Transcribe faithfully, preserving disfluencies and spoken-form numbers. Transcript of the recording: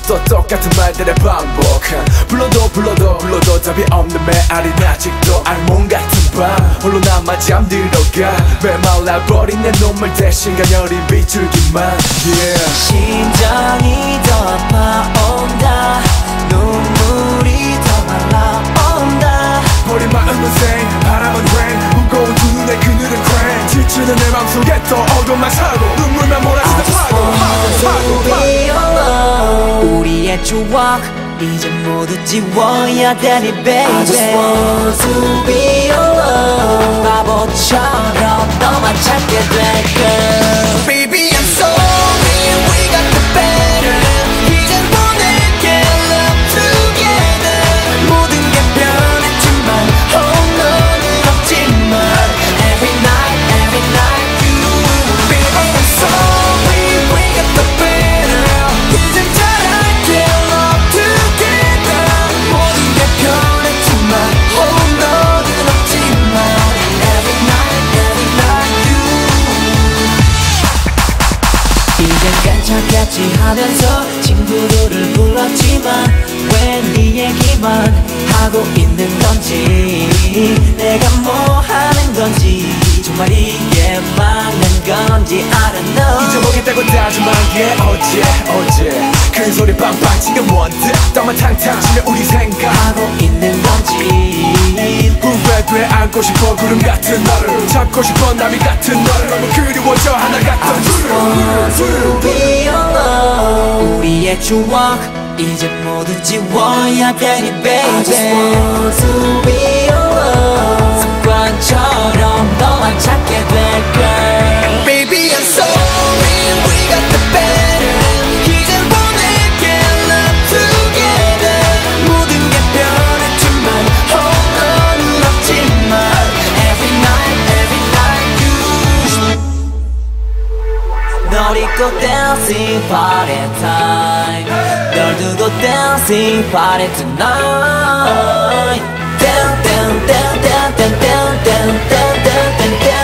또 똑같은 말들의 반복. 불러도 불러도 불러도 답이 없는 메아린 아직도 알몸 같은 밤 홀로 남아 잠들어가 메말라버린 내 눈물 대신 가녀린 빗줄기만 yeah. 심장이 더 아파온다 눈물이 더 말라온다 버린 마음은 생 바람은 rain 무거운 두 눈에 그늘은 crack 지치는 내 맘속에 또 어둠만 살고 눈물만 몰아치는 파도 파도 파도 우리의 추억 이제 모두 지워야 되니 baby I just want to be alone 바보처럼 너만 찾게 될까 Baby I'm sorry we got the better 이젠 보낼게 love together 모든 게 변했지만 oh 너는 없지만 Every night every night you Baby I'm sorry we got the better 이젠 잘할게 love together 모든 게 변했지만 oh 너는 없지만 Every night every night you 이젠 괜찮겠지 하면서 친구들을 불렀지만 왜 네 얘기만 하고 있는 건지 내가 뭐 하는 건지 정말 이게 맞는 건지 I don't know 잊어보겠다고 다짐한 게 어제 어제 큰 소리 빵빵 지금 원듯 땀만 탕탕 치며 우리 생각하고 있는 건지 후회돼 안고 싶어 구름 같은 너를 잡고 싶어 나비 같은 너를 너무 그리워져 하나 같던 to be alone 우리의 추억 이제 모두 지워야 되니 baby I just want to be alone 습관처럼 너만 찾게 될까 Baby I'm sorry we got the better 이젠 보낼게 love together 모든 게 변했지만 oh 너는 없지만 Every night every night you 널 잊고 dancing party time 널 두고 dancing party tonight Down down down down down down down down down